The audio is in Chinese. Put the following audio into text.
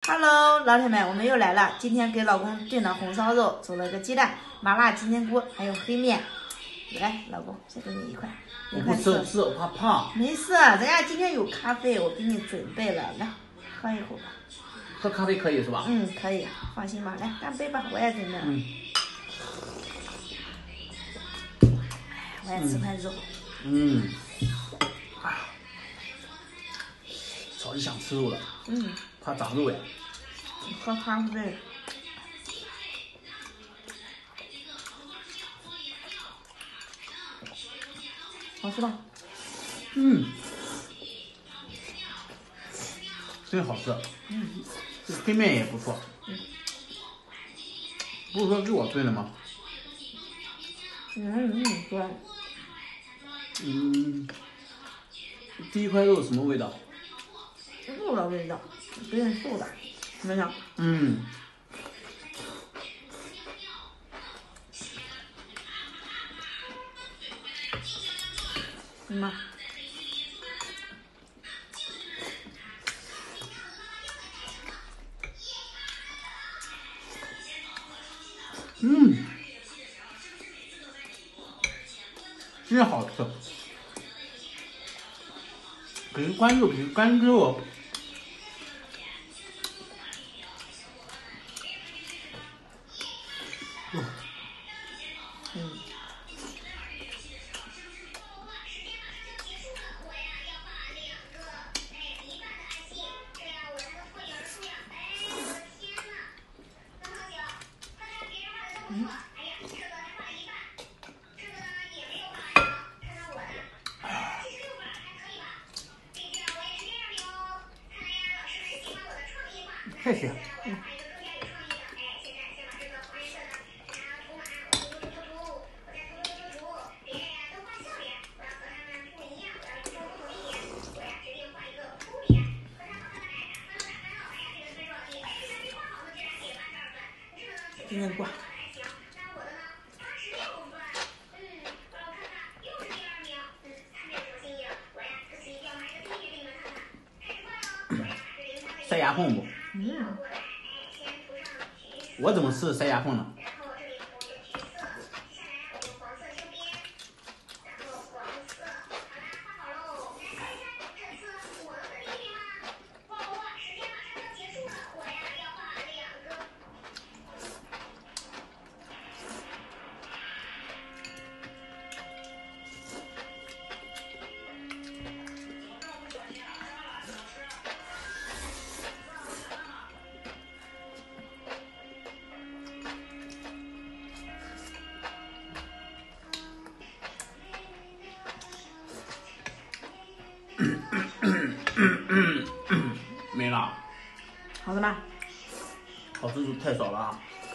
Hello， 老铁们，我们又来了。今天给老公炖的红烧肉，煮了个鸡蛋、麻辣金针菇，还有黑面。来，老公，再给你一块。 我不吃，我怕胖。 没事，人家今天有咖啡，我给你准备了，来，喝一口吧。 喝咖啡可以是吧？ 嗯，可以，放心吧。来，干杯吧，我也准备了。我也吃块肉。 早就想吃肉了。怕长肉呀。 喝咖啡。好吃吧？ 真好吃。这黑面也不错。不是说给我炖的吗？ 对。 第一块肉什么味道？ 肉的味道，有点素的，怎么样？吗？ 真好吃。可是关肉。谢谢。 今天过。 塞牙缝不？我怎么吃塞牙缝呢？没了。 好的吗？ 好吃就太少了啊。